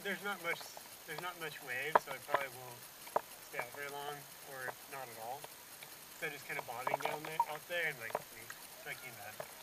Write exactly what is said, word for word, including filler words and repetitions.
there's not much there's not much wave, so I probably won't stay out very long, or not at all. So just kind of bobbing down there out there and like me, so I came back.